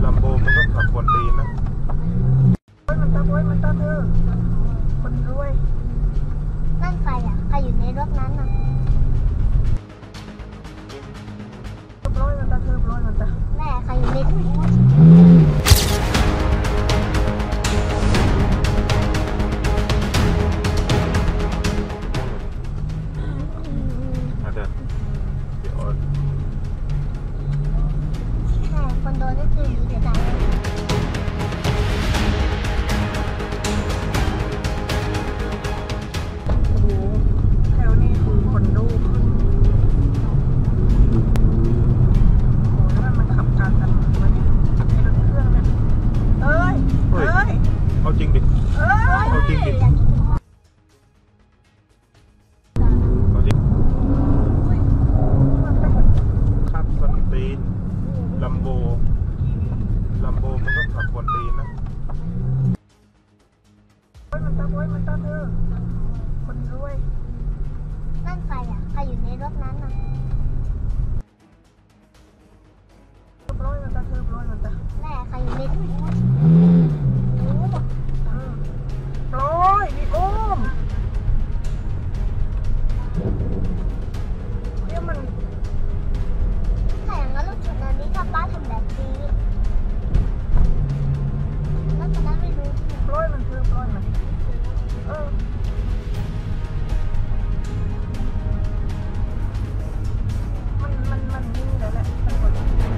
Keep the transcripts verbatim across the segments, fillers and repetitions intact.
ลัมโบมันก็ขับคนดีนะมันตาโวยมันตาเธอคนรวยนั่นใครอ่ะใครอยู่ในรถนั้นอ่ะร้อยมันตาเธอร้อยมันตาแม่ใครอยู่ในรถอาจจะเดี๋ยวแม่คนโดนนี่คือหนีจะตายเอาจริงดิเอาจริงดิเอาจริงขับคนตีนลัมโบลัมโบมันก็ขับคนตีนนะมันตาโวยมันตาเธอคนรวยนั่นใครอ่ะใครอยู่ในรถนั้นอ่ะร้อยมันตาเธอร้อยมันตาแม่ใครอยู่ในรถร้อยมีโอ้มเนี่ยมันถ้าอย่างนั้นลูกจุดนั้นนี้ถ้าป้าทำแบบนี้แล้วตอนนั้นไม่รู้ร้อยมันคือร้อยมันเออมันมันมันยิ่งเลยแหละมันกด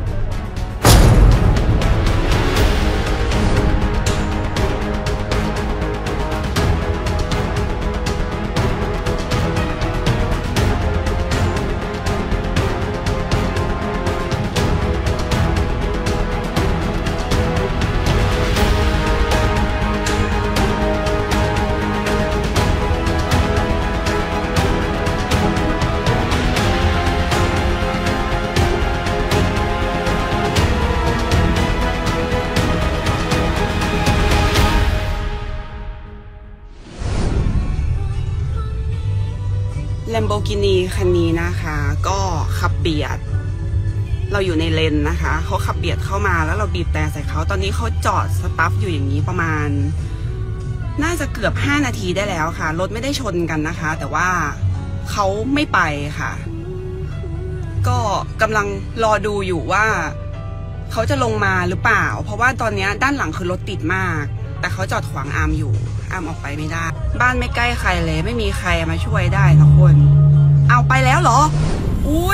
Lamborghini คันนี้นะคะก็ขับเบียดเราอยู่ในเลนนะคะเขาขับเบียดเข้ามาแล้วเราบีบแต่ใส่เขาตอนนี้เขาจอดสตัฟอยู่อย่างนี้ประมาณน่าจะเกือบห้านาทีได้แล้วค่ะรถไม่ได้ชนกันนะคะแต่ว่าเขาไม่ไปค่ะก็กำลังรอดูอยู่ว่าเขาจะลงมาหรือเปล่าเพราะว่าตอนนี้ด้านหลังคือรถติดมากแต่เขาจอดขวางอาร์มอยู่อาร์มออกไปไม่ได้บ้านไม่ใกล้ใครเลยไม่มีใครมาช่วยได้ทุกคนเอาไปแล้วเหรออุ้ย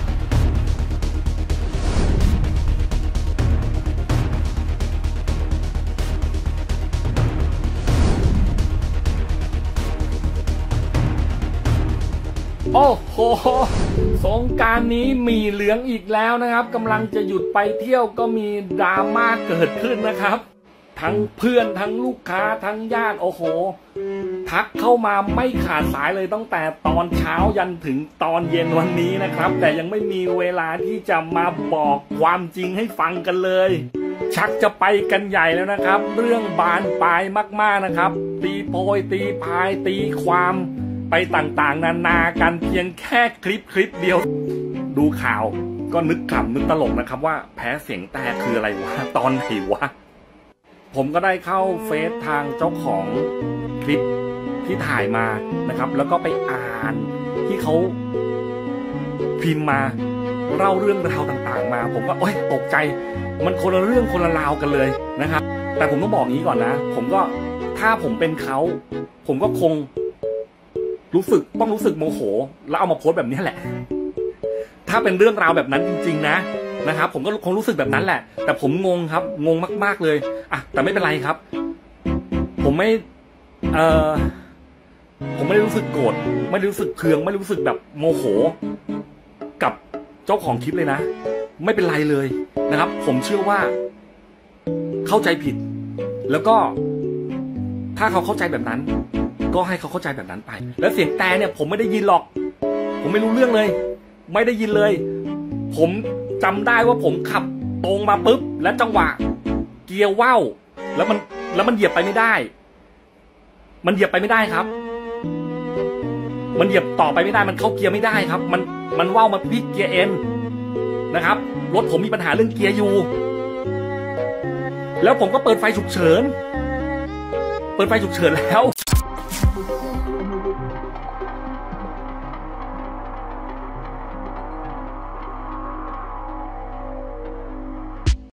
โอ้โหสงกรานต์นี้มีเหลืองอีกแล้วนะครับกำลังจะหยุดไปเที่ยวก็มีดราม่าเกิดขึ้นนะครับทั้งเพื่อนทั้งลูกค้าทั้งญาติโอ้โหทักเข้ามาไม่ขาดสายเลยตั้งแต่ตอนเช้ายันถึงตอนเย็นวันนี้นะครับแต่ยังไม่มีเวลาที่จะมาบอกความจริงให้ฟังกันเลยชักจะไปกันใหญ่แล้วนะครับเรื่องบานปลายมากๆนะครับตีโพยตีพายตีความไปต่างๆนานากันเพียงแค่คลิปคลิปเดียวดูข่าวก็นึกขำนึกตลกนะครับว่าแพ้เสียงแต่คืออะไรวะตอนไหนวะผมก็ได้เข้าเฟซทางเจ้าของคลิปที่ถ่ายมานะครับแล้วก็ไปอ่านที่เขาพิมพ์มาเล่าเรื่องราวต่างๆมาผมก็โอ๊ยตกใจมันคนละเรื่องคนละราวกันเลยนะครับแต่ผมต้องบอกนี้ก่อนนะผมก็ถ้าผมเป็นเขาผมก็คงรู้สึกต้องรู้สึกโมโหแล้วเอามาโพสต์แบบนี้แหละถ้าเป็นเรื่องราวแบบนั้นจริงๆนะนะครับผมก็คงรู้สึกแบบนั้นแหละแต่ผมงงครับงงมากๆเลยอ่ะแต่ไม่เป็นไรครับผมไม่เอ่อผมไม่ได้รู้สึกโกรธไม่ได้รู้สึกเคืองไม่ได้รู้สึกแบบโมโหกับเจ้าของคลิปเลยนะไม่เป็นไรเลยนะครับผมเชื่อว่าเข้าใจผิดแล้วก็ถ้าเขาเข้าใจแบบนั้นก็ให้เขาเข้าใจแบบนั้นไปแล้วเสียงแต่เนี่ยผมไม่ได้ยินหรอกผมไม่รู้เรื่องเลยไม่ได้ยินเลยผมจำได้ว่าผมขับตรงมาปุ๊บแล้วจังหวะเกียร์ว่าวแล้วมันแล้วมันเหยียบไปไม่ได้มันเหยียบไปไม่ได้ครับมันเหยียบต่อไปไม่ได้มันเข้าเกียร์ไม่ได้ครับมันมันว่าวมาพลิกเกียร์เอ็นนะครับรถผมมีปัญหาเรื่องเกียร์อยู่แล้วผมก็เปิดไฟฉุกเฉินเปิดไฟฉุกเฉินแล้ว